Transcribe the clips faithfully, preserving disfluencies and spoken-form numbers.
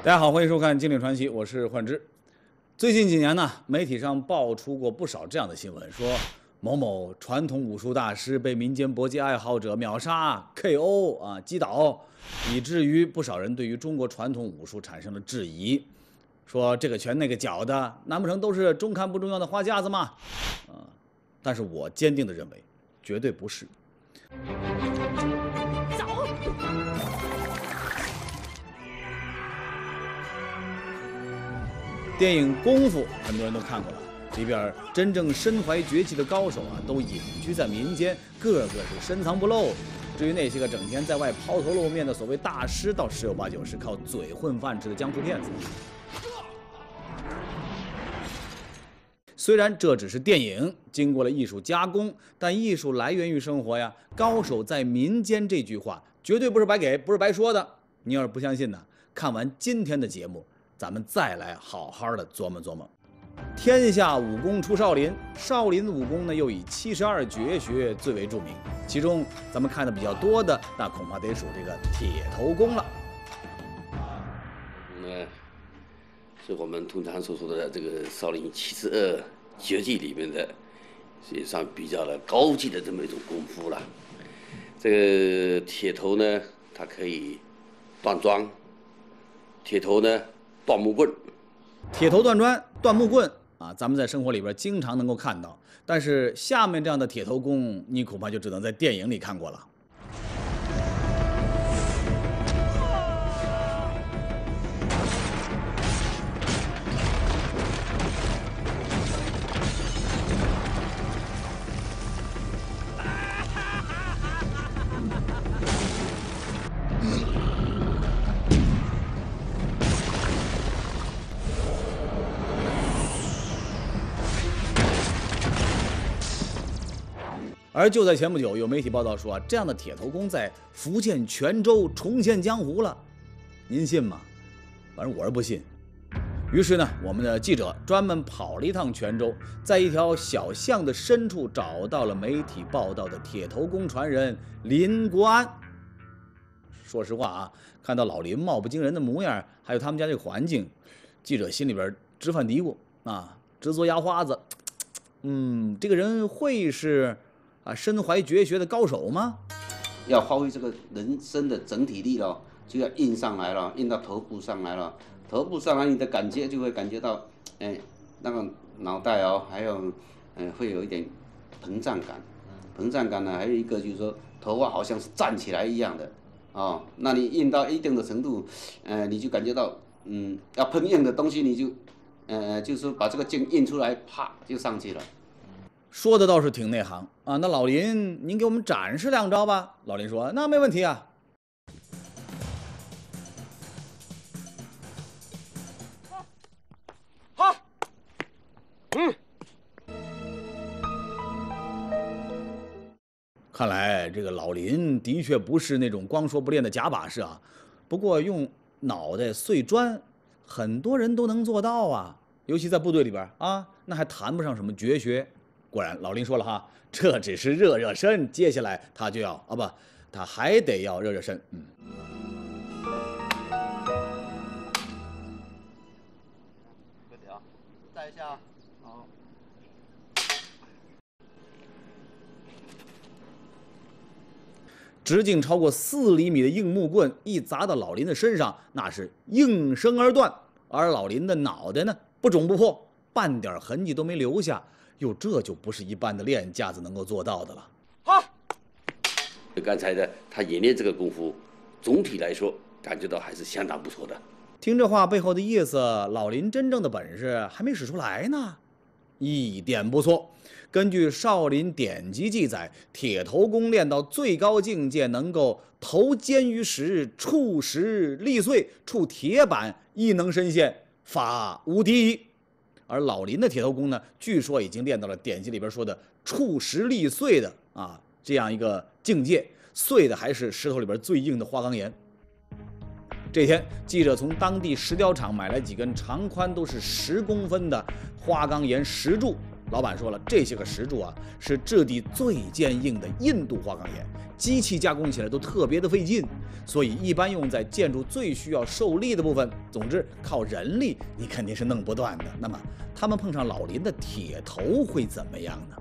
大家好，欢迎收看《金陵传奇》，我是幻之。最近几年呢，媒体上爆出过不少这样的新闻，说某某传统武术大师被民间搏击爱好者秒杀、K O 啊击倒，以至于不少人对于中国传统武术产生了质疑，说这个拳那个脚的，难不成都是中看不中用的花架子吗？啊，但是我坚定地认为，绝对不是。走。电影《功夫》很多人都看过了，里边真正身怀绝技的高手啊，都隐居在民间，个个是深藏不露。至于那些个整天在外抛头露面的所谓大师，倒十有八九是靠嘴混饭吃的江湖骗子。虽然这只是电影，经过了艺术加工，但艺术来源于生活呀。高手在民间这句话绝对不是白给，不是白说的。你要是不相信呢，看完今天的节目，咱们再来好好的琢磨琢磨。天下武功出少林，少林武功呢又以七十二绝学最为著名，其中咱们看的比较多的，那恐怕得数这个铁头功了。 嗯，是我们通常所说的这个少林七十二绝技里面的，实际上比较的高级的这么一种功夫了。这个铁头呢，它可以断桩；铁头呢，断木棍。 铁头断砖、断木棍啊，咱们在生活里边经常能够看到，但是下面这样的铁头功，你恐怕就只能在电影里看过了。而就在前不久，有媒体报道说啊，这样的铁头功在福建泉州重现江湖了，您信吗？反正我是不信。于是呢，我们的记者专门跑了一趟泉州，在一条小巷的深处找到了媒体报道的铁头功传人林国安。说实话啊，看到老林貌不惊人的模样，还有他们家这个环境，记者心里边直犯嘀咕啊，直嘬牙花子。嗯，这个人会是啊，身怀绝学的高手吗？ 要发挥这个人身的整体力了，就要印上来了，印到头部上来了。头部上来，你的感觉就会感觉到，哎，那个脑袋哦，还有，嗯，会有一点膨胀感。膨胀感呢，还有一个就是说，头发好像是站起来一样的，哦，那你印到一定的程度，呃，你就感觉到，嗯，要碰硬的东西，你就，呃，就是说把这个劲印出来，啪就上去了。 说的倒是挺内行啊，那老林，您给我们展示两招吧。老林说：“那没问题啊。” 好，嗯。 看来这个老林的确不是那种光说不练的假把式啊。不过用脑袋碎砖，很多人都能做到啊，尤其在部队里边啊，那还谈不上什么绝学。果然，老林说了哈，这只是热热身，接下来他就要啊不，他还得要热热身。嗯。 对的啊，带一下。好。 直径超过四厘米的硬木棍一砸到老林的身上，那是应声而断。而老林的脑袋呢，不肿不破，半点痕迹都没留下。哟，这就不是一般的练架子能够做到的了。 好， 刚才的他演练这个功夫，总体来说感觉到还是相当不错的。 听这话背后的意思，老林真正的本事还没使出来呢。一点不错。根据少林典籍记载，铁头功练到最高境界，能够头尖于石，触石砺碎，触铁板亦能身陷，法无敌矣。而老林的铁头功呢，据说已经练到了典籍里边说的触石砺碎的啊这样一个境界，碎的还是石头里边最硬的花岗岩。这天，记者从当地石雕厂买来几根长宽都是十公分的花岗岩石柱， 老板说了，这些个石柱啊，是质地最坚硬的印度花岗岩，机器加工起来都特别的费劲，所以一般用在建筑最需要受力的部分。总之，靠人力你肯定是弄不断的。那么，他们碰上老林的铁头会怎么样呢？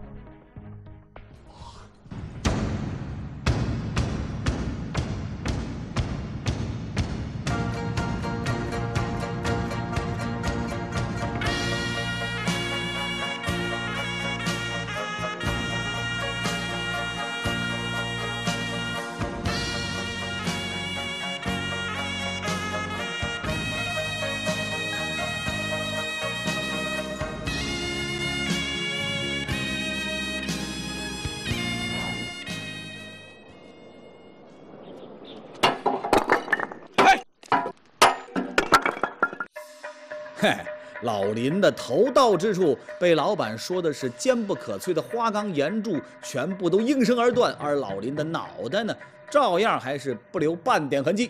嘿，老林的头到之处，被老板说的是坚不可摧的花岗岩柱全部都应声而断，而老林的脑袋呢，照样还是不留半点痕迹。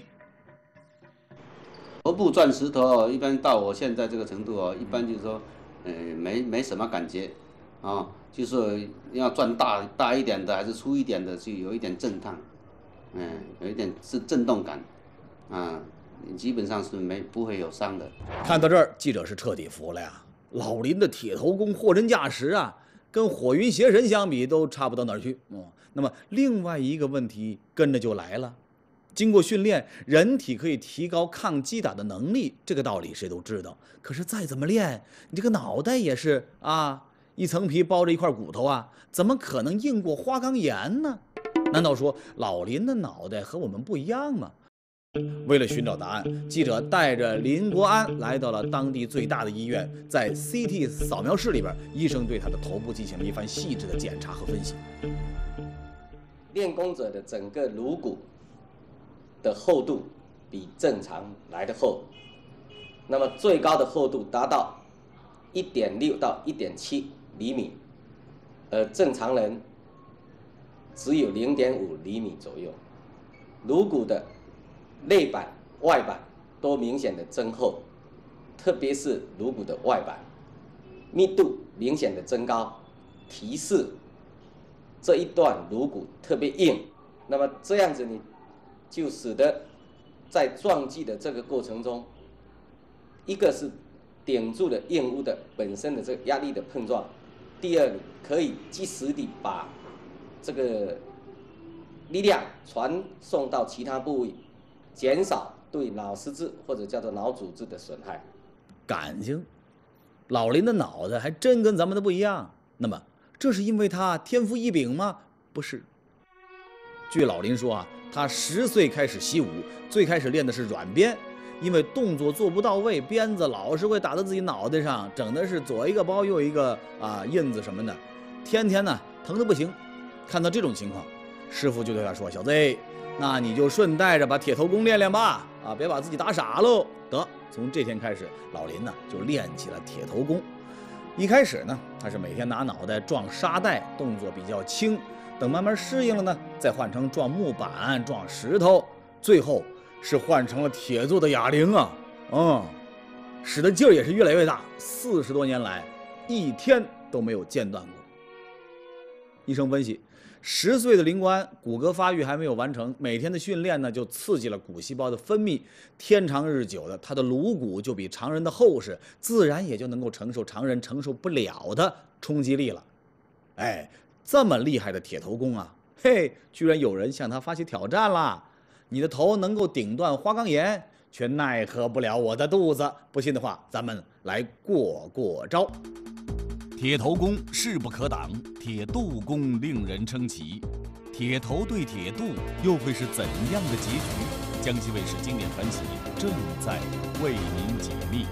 头部钻石头，一般到我现在这个程度哦，一般就是说，呃，没没什么感觉，啊，就是要钻大大一点的还是粗一点的，就有一点震荡，嗯，有一点是震动感，啊。基本上是没不会有伤的。 看到这儿，记者是彻底服了呀！老林的铁头功货真价实啊，跟火云邪神相比都差不到哪儿去。哦，那么另外一个问题跟着就来了，经过训练，人体可以提高抗击打的能力，这个道理谁都知道。可是再怎么练，你这个脑袋也是啊，一层皮包着一块骨头啊，怎么可能硬过花岗岩呢？难道说老林的脑袋和我们不一样吗？为了寻找答案，记者带着林国安来到了当地最大的医院，在 C T 扫描室里边，医生对他的头部进行了一番细致的检查和分析。 练功者的整个颅骨的厚度比正常来的厚，那么最高的厚度达到 一点六到一点七厘米，而正常人只有 零点五厘米左右。颅骨的内板、外板都明显的增厚，特别是颅骨的外板密度明显的增高，提示这一段颅骨特别硬。那么这样子你就使得在撞击的这个过程中，一个是顶住了硬物的本身的这个压力的碰撞，第二可以及时地把这个力量传送到其他部位，减少对脑实质或者叫做脑组织的损害。 感情，老林的脑袋还真跟咱们的不一样。那么，这是因为他天赋异禀吗？不是。据老林说啊，他十岁开始习武，最开始练的是软鞭，因为动作做不到位，鞭子老是会打到自己脑袋上，整的是左一个包右一个啊印子什么的，天天呢疼得不行。看到这种情况，师傅就对他说：“小子，那你就顺带着把铁头功练练吧，啊，别把自己打傻喽。”得，从这天开始，老林呢就练起了铁头功。一开始呢，他是每天拿脑袋撞沙袋，动作比较轻。等慢慢适应了呢，再换成撞木板、撞石头，最后是换成了铁做的哑铃啊，嗯，使的劲儿也是越来越大。四十多年来，一天都没有间断过。医生分析，十岁的林国安骨骼发育还没有完成，每天的训练呢就刺激了骨细胞的分泌，天长日久的，他的颅骨就比常人的厚实，自然也就能够承受常人承受不了的冲击力了。哎，这么厉害的铁头功啊，嘿，居然有人向他发起挑战啦！你的头能够顶断花岗岩，却奈何不了我的肚子。不信的话，咱们来过过招。 铁头功势不可挡，铁肚功令人称奇。铁头对铁肚又会是怎样的结局？江西卫视经典传奇正在为您解密。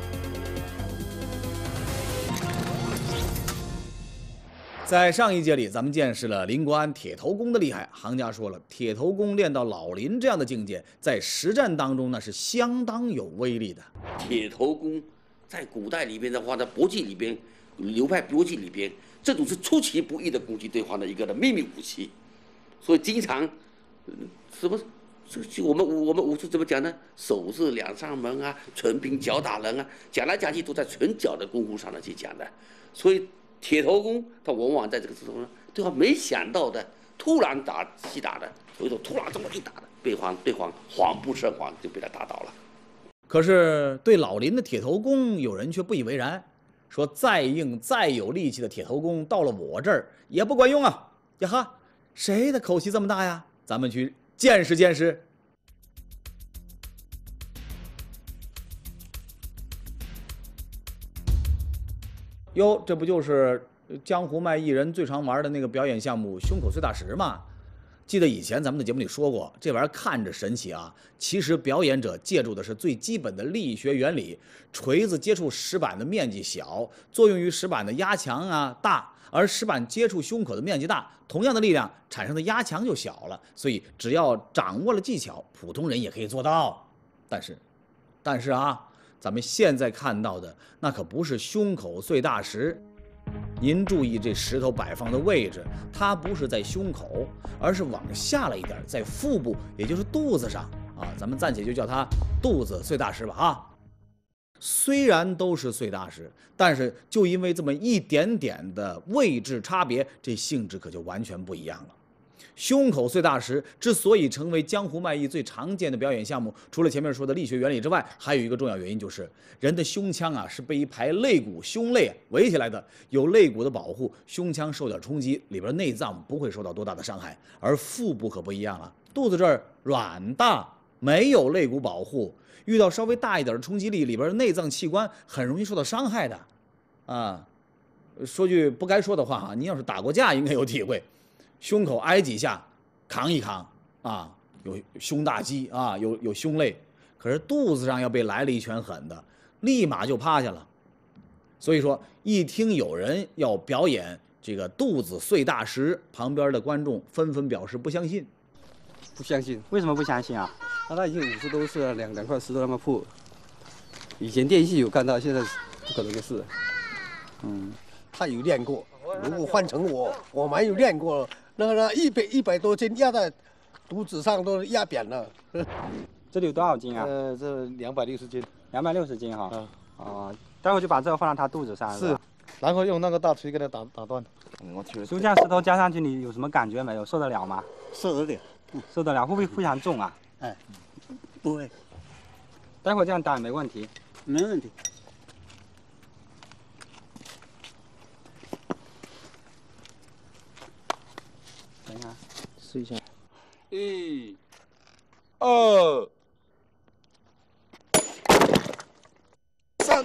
在上一节里，咱们见识了林国安铁头功的厉害。行家说了，铁头功练到老林这样的境界，在实战当中那是相当有威力的。 铁头功在古代里边的话，在搏击里边，流派搏击里边，这种是出其不意的攻击对方的一个的秘密武器。所以经常，嗯、什么，这我们我们武术怎么讲呢？手是两上门啊，纯凭脚打人啊，讲来讲去都在纯脚的功夫上的去讲的。所以铁头功他往往在这个之中呢，对方没想到的突然打击打的，所以说突然这么一打的，对方对方慌不胜慌就被他打倒了。 可是对老林的铁头功，有人却不以为然，说再硬再有力气的铁头功，到了我这儿也不管用啊！呀哈，谁的口气这么大呀？咱们去见识见识。哟，这不就是江湖卖艺人最常玩的那个表演项目——胸口碎大石吗？记得以前咱们的节目里说过，这玩意儿看着神奇啊，其实表演者借助的是最基本的力学原理。锤子接触石板的面积小，作用于石板的压强啊大，而石板接触胸口的面积大，同样的力量产生的压强就小了。所以只要掌握了技巧，普通人也可以做到。但是，但是啊，咱们现在看到的那可不是胸口碎大石。您注意这石头摆放的位置，它不是在胸口，而是往下了一点，在腹部，也就是肚子上啊。咱们暂且就叫它肚子碎大石吧啊。虽然都是碎大石，但是就因为这么一点点的位置差别，这性质可就完全不一样了。胸口碎大石之所以成为江湖卖艺最常见的表演项目，除了前面说的力学原理之外，还有一个重要原因就是人的胸腔啊是被一排肋骨胸肋围起来的，有肋骨的保护，胸腔受点冲击，里边内脏不会受到多大的伤害。而腹部可不一样了，肚子这儿软大，没有肋骨保护，遇到稍微大一点的冲击力，里边的内脏器官很容易受到伤害的。啊，说句不该说的话啊，您要是打过架，应该有体会。胸口挨几下，扛一扛啊，有胸大肌啊，有有胸肋，可是肚子上要被来了一拳狠的，立马就趴下了。所以说，一听有人要表演这个肚子碎大石，旁边的观众纷纷表示不相信。 不相信？ 为什么不相信啊？ 他那已经五十多岁了，两两块石头那么破，以前电视有看到，现在不可能的事。 嗯， 他有练过，如果换成我，我没有练过。那个一百一百多斤压在肚子上都压扁了。 这里有多少斤啊？ 呃，这两百六十斤。 两百六十斤哈。 啊。 哦，待会就把这个放到他肚子上。 是。然后用那个大锤给他打打断。 我去。就这样石头加上去，你有什么感觉没有？受得了吗？ 受得了。 嗯、受得了，会不会非常重啊？ 哎，不会。 待会这样打也没问题。 没问题。 等一下， 试一下。 一、二、 三。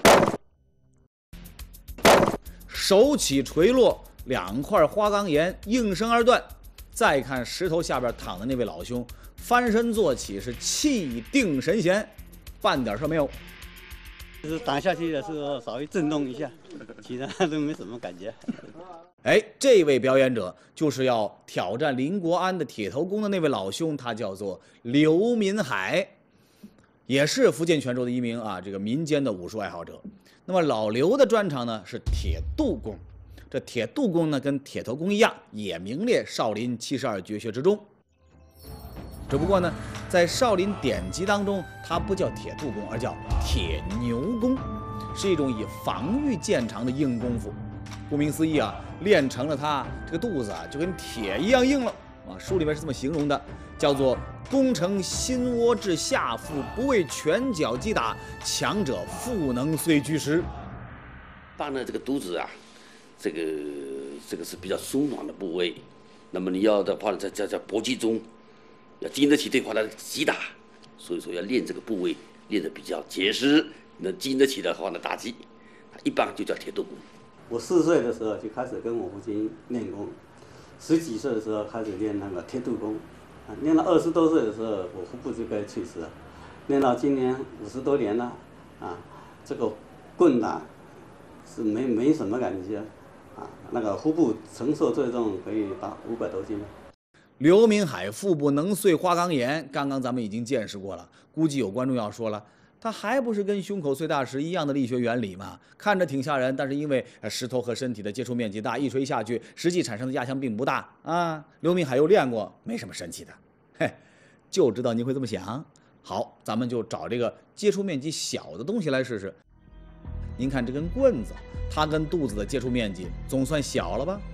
手起锤落，两块花岗岩应声而断。再看石头下边躺的那位老兄，翻身坐起，是气定神闲，半点事没有。 就是打下去的时候稍微震动一下，其他都没什么感觉。 哎，这位表演者就是要挑战林国安的铁头功的那位老兄，他叫做刘民海，也是福建泉州的一名啊这个民间的武术爱好者。那么老刘的专长呢是铁肚功，这铁肚功呢跟铁头功一样，也名列少林七十二绝学之中。只不过呢，在少林典籍当中，它不叫铁肚功，而叫铁牛功，是一种以防御见长的硬功夫。顾名思义啊，练成了它，这个肚子啊就跟铁一样硬了啊。书里面是这么形容的，叫做功成心窝至下腹，不为拳脚击打，强者腹能碎巨石。 当然，这个肚子啊，这个这个是比较松软的部位，那么你要的话，在在在搏击中要经得起对方的击打，所以说要练这个部位，练得比较结实，能经得起的话的打击，一般就叫铁肚功。 我四岁的时候就开始跟我父亲练功，十几岁的时候开始练那个铁肚功，啊，练到二十多岁的时候，我腹部就该去世了，练到今年五十多年了，啊，这个棍打是没没什么感觉，啊，那个腹部承受最重可以达五百多斤。 刘明海腹部能碎花岗岩，刚刚咱们已经见识过了，估计有观众要说了。它还不是跟胸口碎大石一样的力学原理吗？看着挺吓人，但是因为石头和身体的接触面积大，一锤下去，实际产生的压强并不大啊。刘明海又练过，没什么神奇的，嘿，就知道您会这么想。好，咱们就找这个接触面积小的东西来试试。 您看这根棍子，它跟肚子的接触面积总算小了吧？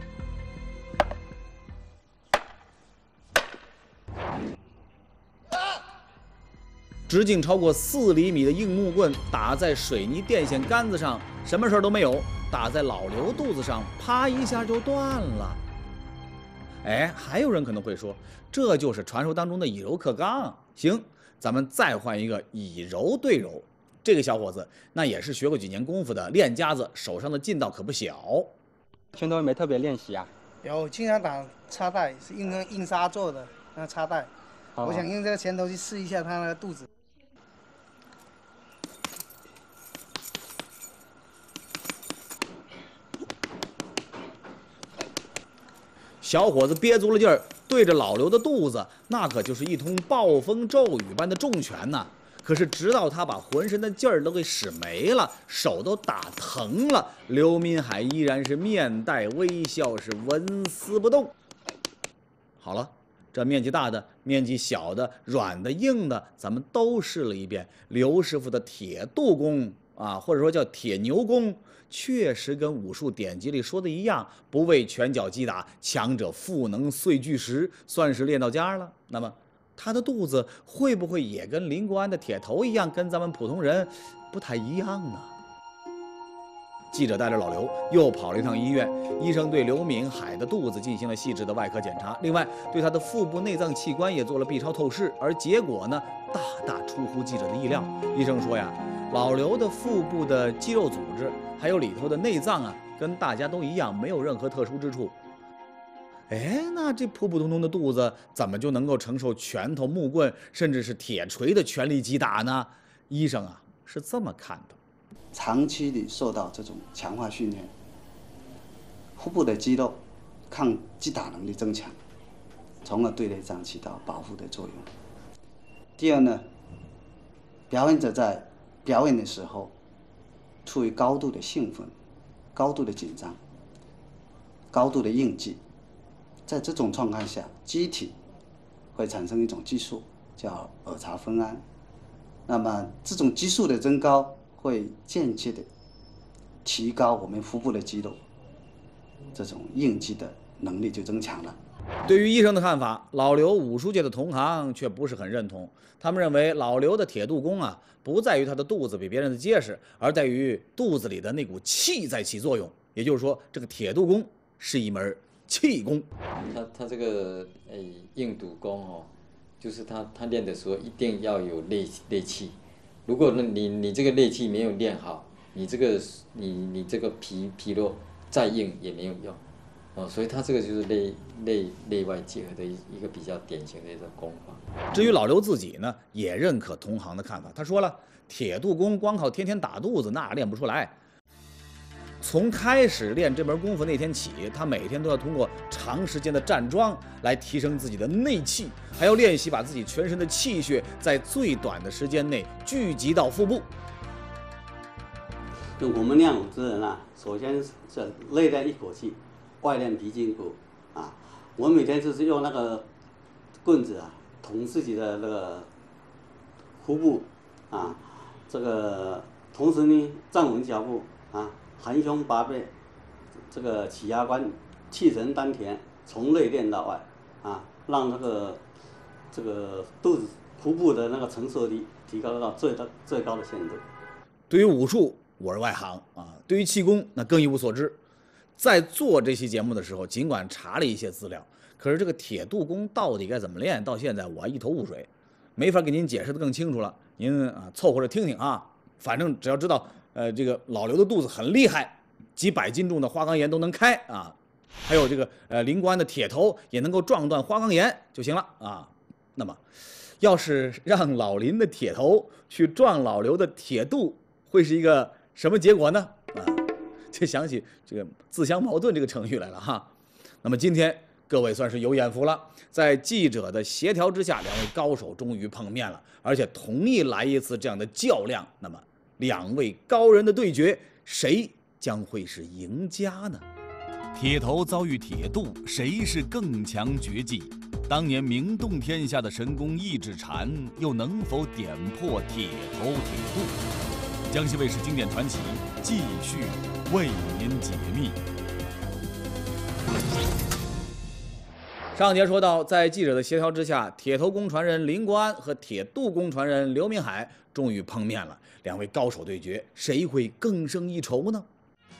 直径超过四厘米的硬木棍打在水泥电线杆子上，什么事儿都没有；打在老刘肚子上，啪一下就断了。哎，还有人可能会说，这就是传说当中的以柔克刚。行，咱们再换一个以柔对柔。这个小伙子那也是学过几年功夫的练家子，手上的劲道可不小。 拳头有没有特别练习啊？ 有，经常打插带，是用那硬沙做的那个插带。哦、我想用这个拳头去试一下他那个肚子。 小伙子憋足了劲儿，对着老刘的肚子，那可就是一通暴风骤雨般的重拳呐。可是直到他把浑身的劲儿都给使没了，手都打疼了，刘民海依然是面带微笑，是纹丝不动。好了，这面积大的、面积小的、软的、硬的，咱们都试了一遍。刘师傅的铁肚功啊，或者说叫铁牛功，确实跟武术典籍里说的一样，不为拳脚击打，强者腹能碎巨石，算是练到家了。那么他的肚子会不会也跟林国安的铁头一样，跟咱们普通人不太一样呢？记者带着老刘又跑了一趟医院，医生对刘敏海的肚子进行了细致的外科检查，另外对他的腹部内脏器官也做了 B 超透视，而结果呢，大大出乎记者的意料。医生说呀，老刘的腹部的肌肉组织还有里头的内脏啊，跟大家都一样，没有任何特殊之处。哎，那这普普通通的肚子怎么就能够承受拳头、木棍，甚至是铁锤的全力击打呢？医生啊是这么看的： 长期的受到这种强化训练，腹部的肌肉抗击打能力增强，从而对内脏起到保护的作用。第二呢，表演者在表演的时候处于高度的兴奋、高度的紧张、高度的应激。在这种状况下，机体会产生一种激素，叫儿茶酚胺。那么这种激素的增高，会间接的提高我们腹部的肌肉，这种应激的能力就增强了。 对于医生的看法，老刘武术界的同行却不是很认同。他们认为老刘的铁肚功啊，不在于他的肚子比别人的结实，而在于肚子里的那股气在起作用。也就是说，这个铁肚功是一门气功。 他他这个诶硬肚功哦，就是他他练的时候一定要有内内气。如果你你这个内气没有练好，你这个你你这个皮皮肉再硬也没有用。哦，所以他这个就是内内内外结合的一一个比较典型的一种功法。 至于老刘自己呢，也认可同行的看法。他说了，铁肚功光靠天天打肚子那练不出来。从开始练这门功夫那天起，他每天都要通过长时间的站桩来提升自己的内气，还要练习把自己全身的气血在最短的时间内聚集到腹部。 我们练武之人啊，首先是内练一口气，外练皮筋骨啊。我每天就是用那个棍子啊，捅自己的那个腹部啊，这个同时呢站稳脚步啊。含胸拔背，这个起压关，气沉丹田，从内练到外，啊，让那个这个肚子、腹部的那个承受力提高到最大最高的限度。 对于武术，我是外行啊；对于气功，那更一无所知。在做这期节目的时候，尽管查了一些资料，可是这个铁肚功到底该怎么练，到现在我一头雾水，没法给您解释得更清楚了。您啊，凑合着听听啊，反正只要知道。呃，这个老刘的肚子很厉害，几百斤重的花岗岩都能开啊，还有这个呃林国安的铁头也能够撞断花岗岩就行了啊。那么，要是让老林的铁头去撞老刘的铁肚，会是一个什么结果呢？啊，就想起这个自相矛盾这个成语来了哈。那么今天各位算是有眼福了，在记者的协调之下，两位高手终于碰面了，而且同意来一次这样的较量。那么。两位高人的对决，谁将会是赢家呢？ 铁头遭遇铁肚，谁是更强绝技？当年名动天下的神功一指禅，又能否点破铁头铁肚？江西卫视经典传奇继续为您解密。 上节说到，在记者的协调之下，铁头功传人林国安和铁渡功传人刘明海终于碰面了，两位高手对决，谁会更胜一筹呢？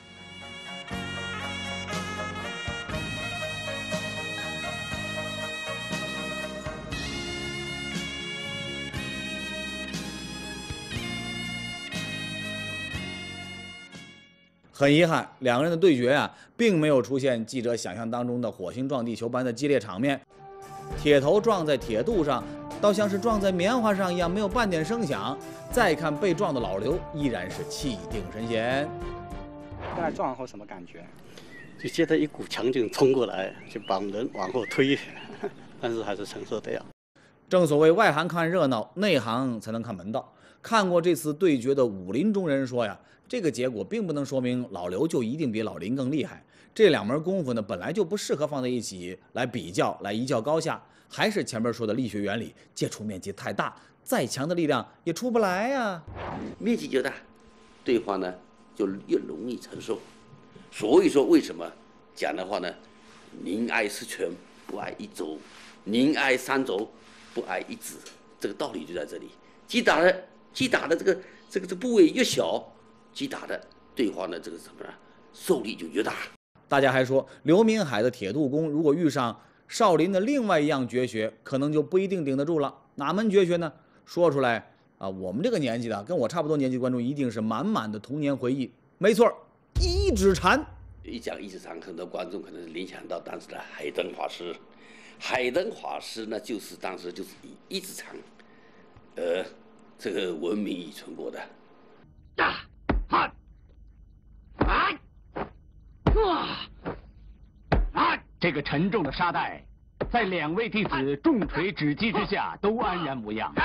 很遗憾，两个人的对决啊，并没有出现记者想象当中的火星撞地球般的激烈场面。铁头撞在铁肚上，倒像是撞在棉花上一样，没有半点声响。再看被撞的老刘，依然是气定神闲。 刚才撞后什么感觉？ 就觉得一股强劲冲过来，就把人往后推，但是还是承受得了。 正所谓外行看热闹，内行才能看门道。看过这次对决的武林中人说呀，这个结果并不能说明老刘就一定比老林更厉害。这两门功夫呢，本来就不适合放在一起来比较，来一较高下。还是前面说的力学原理，接触面积太大，再强的力量也出不来呀。 面积就大，对方呢就越容易承受。所以说，为什么讲的话呢？宁挨十拳，不挨一肘；宁挨三肘，不挨一指。这个道理就在这里。击打的击打的这个这个这个部位越小，击打的对方的这个什么呢？受力就越大。 大家还说，刘明海的铁渡功如果遇上少林的另外一样绝学，可能就不一定顶得住了。哪门绝学呢？说出来啊，我们这个年纪的，跟我差不多年纪观众一定是满满的童年回忆。没错，一指禅。 一讲一指禅，很多观众可能联想到当时的海灯法师。海灯法师呢，就是当时就是以一指禅，呃，这个闻名已存过的。 大汉，啊，啊，啊！这个沉重的沙袋，在两位弟子重锤指击之下，都安然无恙。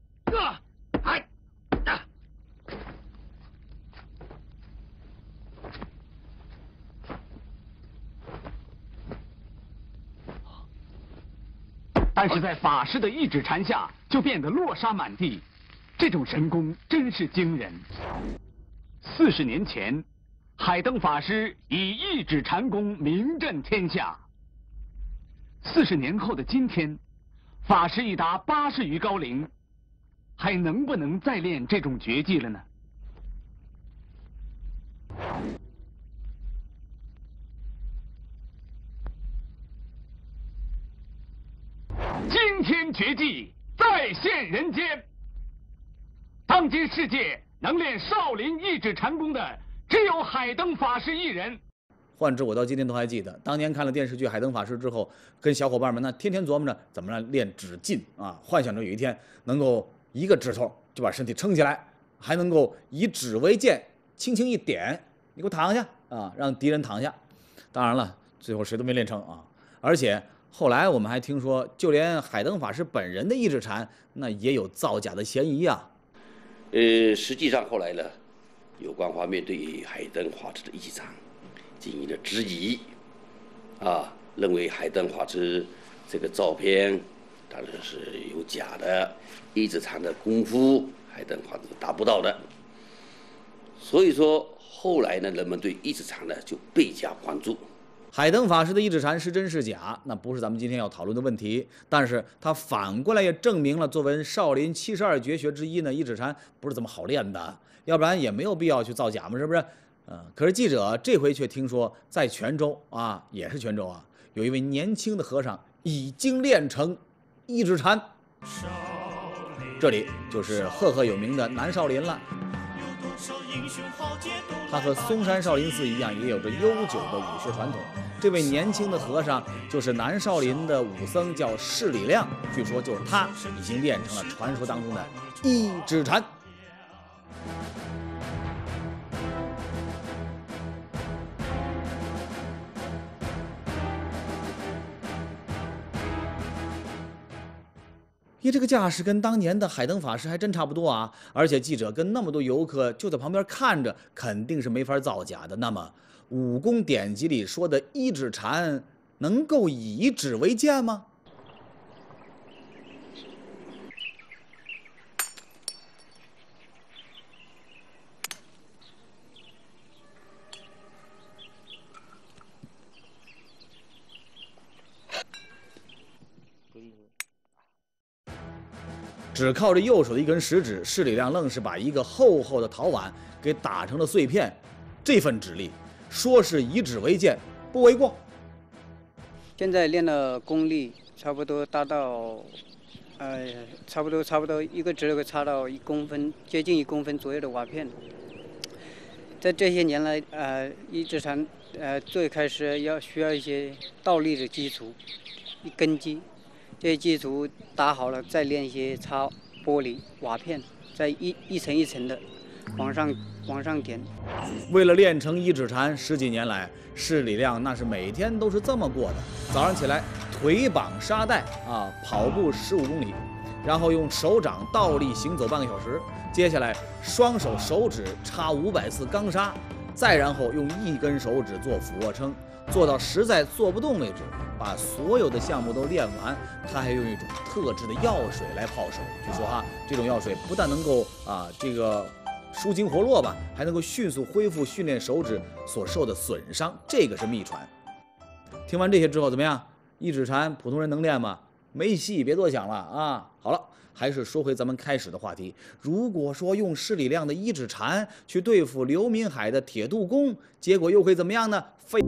但是在法师的一指禅下，就变得落沙满地，这种神功真是惊人。四十年前，海灯法师以一指禅功名震天下。四十年后的今天，法师已达八十余高龄，还能不能再练这种绝技了呢？惊天绝技再现人间。当今世界能练少林一指禅功的，只有海灯法师一人。 换之我到今天都还记得，当年看了电视剧《海灯法师》之后，跟小伙伴们那天天琢磨着怎么来练指劲啊，幻想着有一天能够一个指头就把身体撑起来，还能够以指为剑，轻轻一点，你给我躺下啊，让敌人躺下。当然了，最后谁都没练成啊。而且后来我们还听说，就连海灯法师本人的一指禅，那也有造假的嫌疑啊。 呃，实际上后来呢，有关方面对海灯法师的一指禅进行了质疑，啊，认为海灯法师这个照片当然是有假的，一指禅的功夫海灯法师达不到的。所以说后来呢，人们对一指禅呢就倍加关注。 海灯法师的一指禅是真是假，那不是咱们今天要讨论的问题。但是它反过来也证明了，作为少林七十二绝学之一呢，一指禅不是这么好练的，要不然也没有必要去造假嘛，是不是？呃，可是记者这回却听说，在泉州啊，也是泉州啊，有一位年轻的和尚已经练成一指禅。这里就是赫赫有名的南少林了。他和嵩山少林寺一样，也有着悠久的武学传统。这位年轻的和尚就是南少林的武僧，叫释礼亮。据说就是他已经练成了传说当中的一指禅。你这个架势跟当年的海灯法师还真差不多啊！而且记者跟那么多游客就在旁边看着，肯定是没法造假的。那么，武功典籍里说的一指禅，能够以指为剑吗？ 只靠着右手的一根食指，施礼亮愣是把一个厚厚的陶碗给打成了碎片。这份指力，说是以指为鉴，不为过。 现在练的功力差不多达到，呃，差不多差不多一个指头插到一公分，接近一公分左右的瓦片。在这些年来，呃，一指禅，呃，最开始要需要一些倒立的基础，一根基，这些基础打好了，再练一些插玻璃瓦片，再一一层一层的往上往上点。 为了练成一指禅，十几年来，施礼亮那是每天都是这么过的：早上起来腿绑沙袋啊，跑步十五公里，然后用手掌倒立行走半个小时。接下来，双手手指插五百次钢砂，再然后用一根手指做俯卧撑，做到实在做不动为止。把所有的项目都练完，他还用一种特制的药水来泡手。据说哈，这种药水不但能够啊这个舒筋活络吧，还能够迅速恢复训练手指所受的损伤，这个是秘传。听完这些之后怎么样？一指禅普通人能练吗？没戏，别多想了啊！好了。还是说回咱们开始的话题，如果说用施礼亮的一指禅去对付刘明海的铁度功，结果又会怎么样呢？非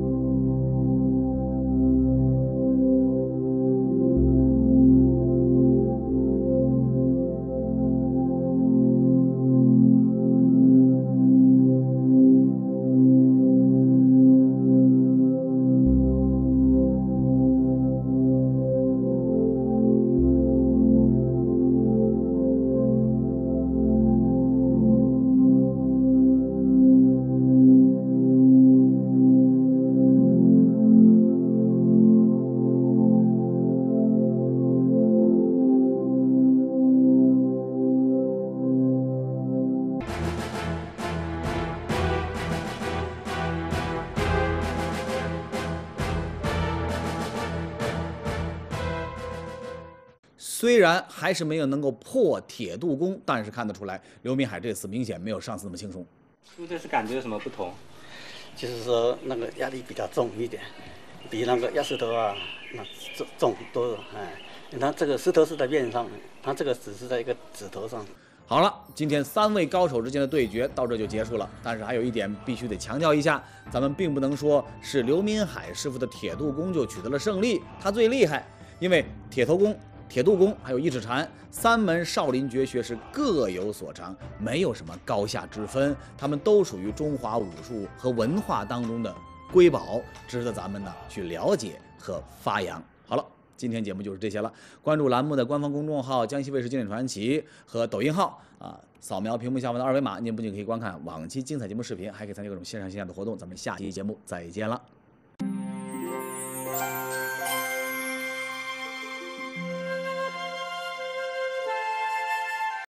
虽然还是没有能够破铁度功，但是看得出来，刘明海这次明显没有上次那么轻松。 出这次感觉有什么不同？ 就是说那个压力比较重一点，比那个压石头啊那重重多了。哎，它这个石头是在面上，它这个只是在一个指头上。 好了，今天三位高手之间的对决到这就结束了。但是还有一点必须得强调一下，咱们并不能说是刘明海师傅的铁度功就取得了胜利，他最厉害，因为铁头功、铁度功还有一指禅三门少林绝学是各有所长，没有什么高下之分，他们都属于中华武术和文化当中的瑰宝，值得咱们呢去了解和发扬。好了，今天节目就是这些了。关注栏目的官方公众号江西卫视经典传奇和抖音号啊，扫描屏幕下方的二维码，您不仅可以观看往期精彩节目视频，还可以参加各种线上线下的活动。咱们下期节目再见了。